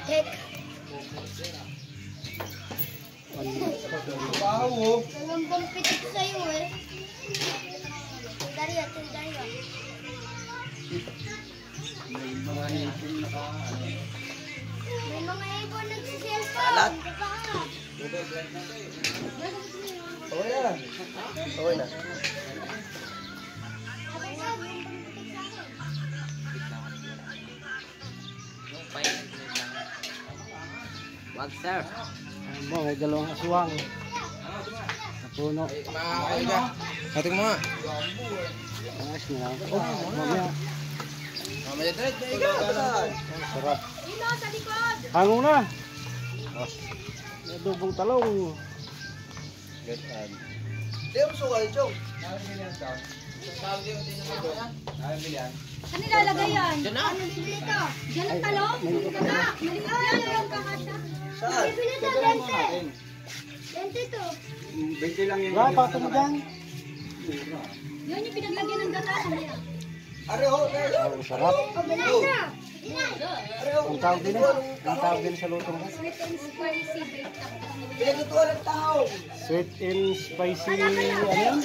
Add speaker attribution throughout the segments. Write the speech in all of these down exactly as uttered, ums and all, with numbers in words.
Speaker 1: Hek.
Speaker 2: Bawo.
Speaker 1: Nangambang pitik sa'yo eh. Dari at dari.
Speaker 2: May mga hipon naka ano.
Speaker 1: May mga ibon nagsiselfon.
Speaker 2: Alat.
Speaker 3: Okay na. Okay na.
Speaker 2: Wag sir.
Speaker 3: Ayan mo, may dalawang aswang. Sa puno.
Speaker 2: Makakali ka. Hating mo nga.
Speaker 3: Ayos na lang. Oh, mamaya.
Speaker 2: Mamaya direct. Ikaw.
Speaker 3: Sarap.
Speaker 1: Dito sa likod.
Speaker 3: Hangong na. Oh. May dubong talong.
Speaker 2: Good ad.
Speaker 3: Di mo sukal, Chong.
Speaker 1: Ano nilalagay yan? Diyan na. Ano dito? Diyan ang talong? Baba. Maliit yan yung kakasya.
Speaker 3: Saan?
Speaker 1: Bibili na lente. Lente to.
Speaker 2: Bente lang yung
Speaker 3: Wala, pato mo dyan.
Speaker 1: Yun yung pinaglagyan ng gata.
Speaker 3: Oh, sarap.
Speaker 1: O, bilay na.
Speaker 3: Ang tawag din eh. Ang tawag din sa lutong.
Speaker 1: Sweet and spicy baked up.
Speaker 3: Pinagtutuan ng tao. Sweet and spicy. Ano yan?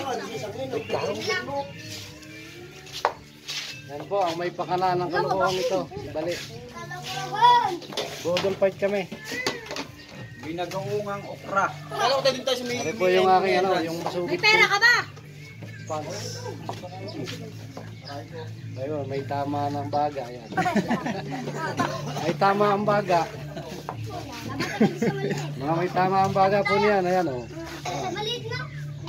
Speaker 3: Yan po, ang may pakala ng kalukuhan ito. Bali.
Speaker 1: Kalabawan.
Speaker 3: Golden fight kami.
Speaker 2: Binagaungang okra. Kala ko tayo din tayo sa may...
Speaker 3: Ano po yung aking ano, yung masugit.
Speaker 1: May pera ka ba?
Speaker 3: Pants. Ayun, may tama ng baga. Ayan. May tama ang baga. Mga may tama ang baga po niyan. Ayan o. Oh.
Speaker 1: Maliit na.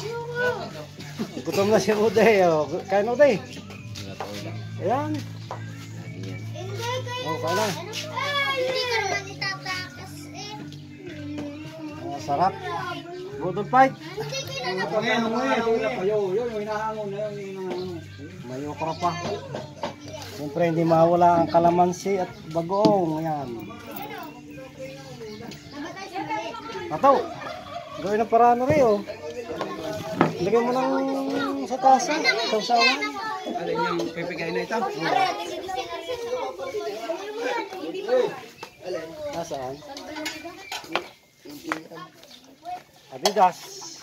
Speaker 3: Gutom na si Uday. Oh. Kain Uday. Ayan.
Speaker 1: Hindi kayo.
Speaker 3: Oh, kain na.
Speaker 1: Hindi ka naman itatakas eh.
Speaker 3: Oh, sarap. Golden fight.
Speaker 1: Hindi kayo na.
Speaker 2: Ngayon, ngayon, kayo. Yun, yung hinahangon na yun, yung hinahangon.
Speaker 3: May okra pa. Siyempre hindi mawala ang kalamansi at bagoong. Ayan. Ataw. Gawin ang parano rin oh. Lagyan mo lang sa tasa. Sausawan.
Speaker 2: Alin yung pipigay na ito?
Speaker 3: Nasaan? Adidas.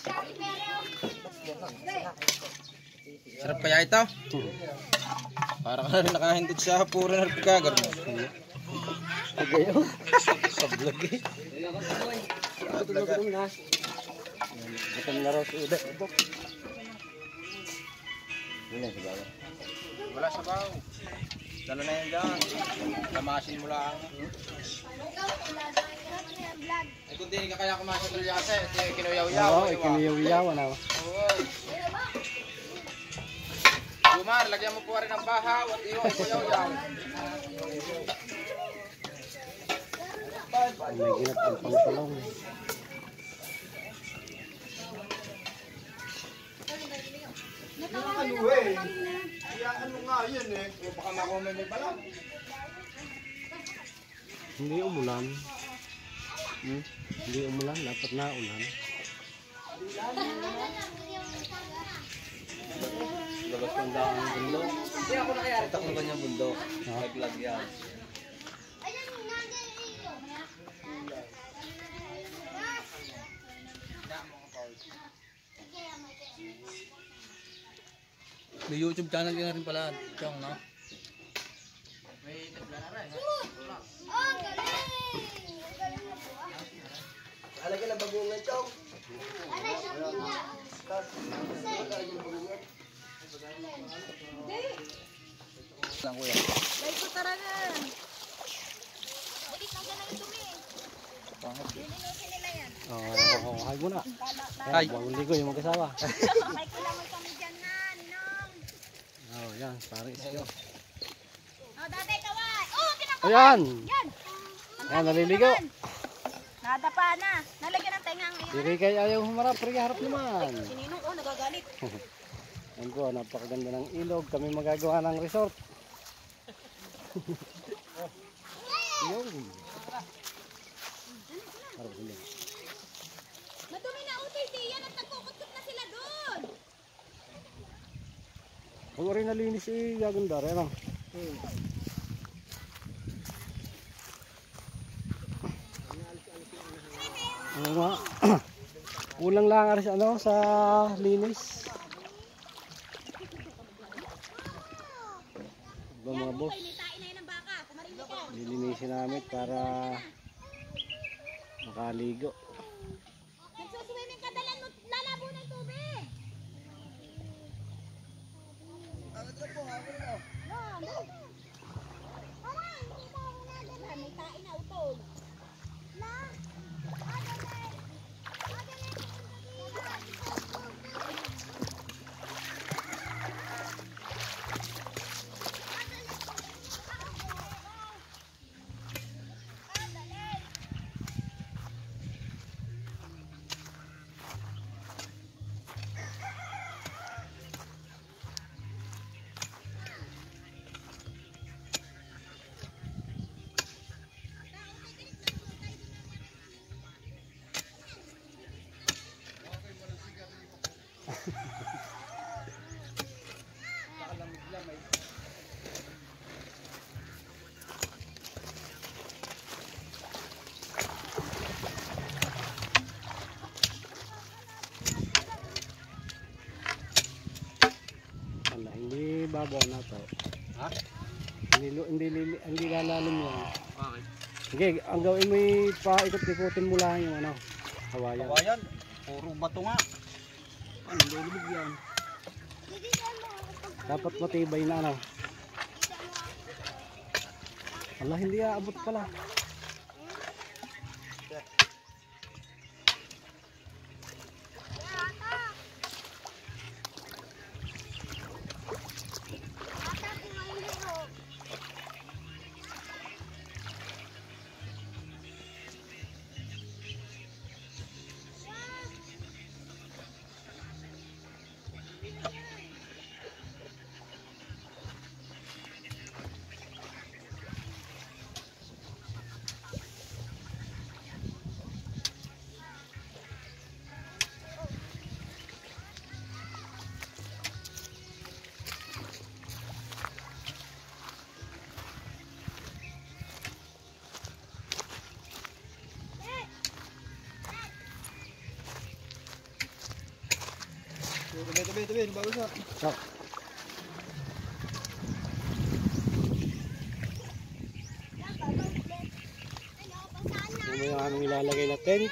Speaker 2: Sarap kaya ito? Para ka na rin nakahintid sa puro na pagkagar mo.
Speaker 3: Agayo.
Speaker 2: Sa vlog eh.
Speaker 3: Gutom na. Gutom na raw si Uday.
Speaker 2: Wala sa baw. Dala na yan dyan. Lamasin mo lang. Eh kung di ka kaya kumain sa tulyase, ito kinuyaw-yaw.
Speaker 3: Oo, ikiniyaw-yaw. Ano?
Speaker 2: Lumar, lagyan mo po rin ng bahaw at iyo ay kuyaw-yaw.
Speaker 3: May ginat ang pangtalong.
Speaker 2: Ano eh? Kaya ano nga yun eh? O baka makumay may pala.
Speaker 3: Hindi umulan. Hmm? Hindi umulan. Dapat na ulan. Labas ko ang daang bundok.
Speaker 2: Hindi ako nakayari.
Speaker 3: Itak naman yung bundok.
Speaker 2: Naglag yan. May YouTube channel ka na rin pala, Chong, no? May tabla na rin, ha?
Speaker 1: Oh, galing!
Speaker 3: Alagay na bagungan, Chong.
Speaker 1: Aray, sabi niya.
Speaker 2: Lang, kuya.
Speaker 1: Dahil ko tara na. Bilis na dyan ang dumi. Lininusin nila yan.
Speaker 3: Oo, oh, hay mo na.
Speaker 2: Hay.
Speaker 3: Bagong ligo yung mag-asawa.
Speaker 1: May kulangan kami dyan na, ninong.
Speaker 3: Oh, yan. Parang isyo.
Speaker 1: Oh, daday kaway. Oh, kinakawa.
Speaker 3: Ayan.
Speaker 1: Yan.
Speaker 3: Ayan, naliligo.
Speaker 1: Nadapa na. Nalagyan ng tengang iyan.
Speaker 3: Hindi kay ayaw humarap. Pero harap naman.
Speaker 1: Sininong, oh, nagagalit.
Speaker 3: Yan po, napakaganda ng ilog. Kami magagawa ng resort. Yung. Harap sila.
Speaker 1: Madumi na, oh, Titi. Yan at nagkukutkot na sila doon.
Speaker 3: Kung rin nalinis eh, gaganda rin lang. Oo nga. Kulang lang aris ano sa linis. Ba mga boss. Lilinisin namin para makaligo.
Speaker 1: Nagsuswimming ka, lalabo ng tubig. May tain na utol.
Speaker 3: Wala, hindi babaw na to.
Speaker 2: Ha?
Speaker 3: Hindi, lu- hindi, hindi, hindi lalalim yan.
Speaker 2: Bakit?
Speaker 3: Sige, ang gawin mo yung paikot-ikutin mo lang yung ano, kawayan.
Speaker 2: Kawayan. Puro bato nga. Ano, lulubog yan.
Speaker 3: Dapat matibay na ano. Wala, hindi aabot pala.
Speaker 2: Tabi, tabi, tabi. Bago sa.
Speaker 3: So, ano yung aming ilalagay na tent.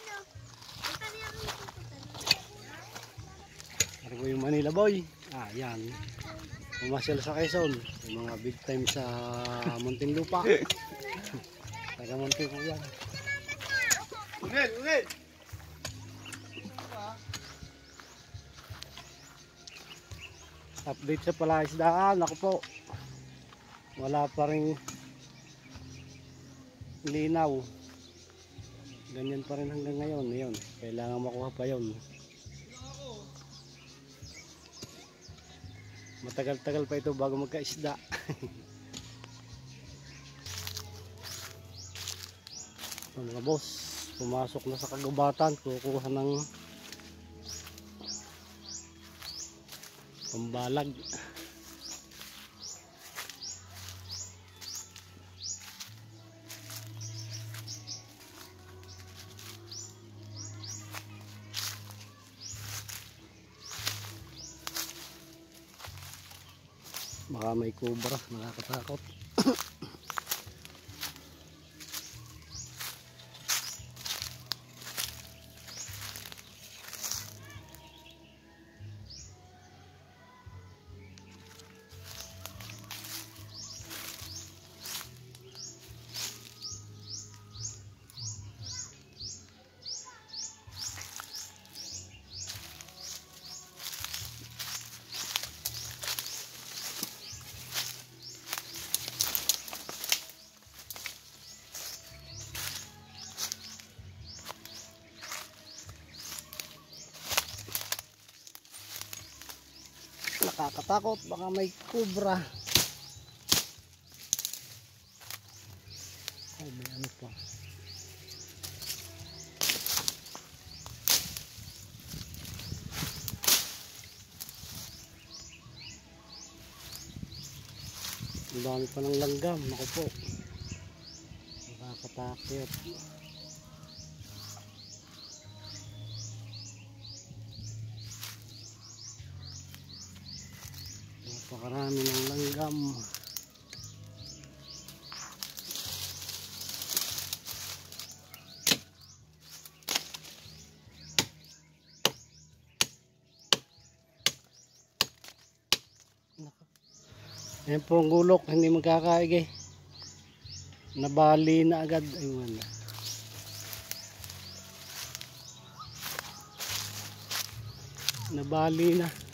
Speaker 3: Ano po yung Manila Boy? Ah, yan. Pumasyal sa Quezon. Yung mga big time sa Muntinlupa. Taga Muntin po yan.
Speaker 2: Unil, unil.
Speaker 3: Update sa palaisdaan. Ako po. Wala pa rin linaw. Ganyan pa rin hanggang ngayon. Ngayon. Kailangan makuha pa yun. Matagal-tagal pa ito bago magkaisda. So, mga boss, pumasok na sa kagubatan, kukuha ng pambalag. Baka may kubra, nakakatakot. Nakakatakot, baka may kubra. Ay, may ano pa. Ang dami pa ng langgam, ako po. Nakakatakot. Pakarami ng langgam. Ayan po ang gulok, hindi magkakaig eh. Nabali na agad. Ayun. Nabali na.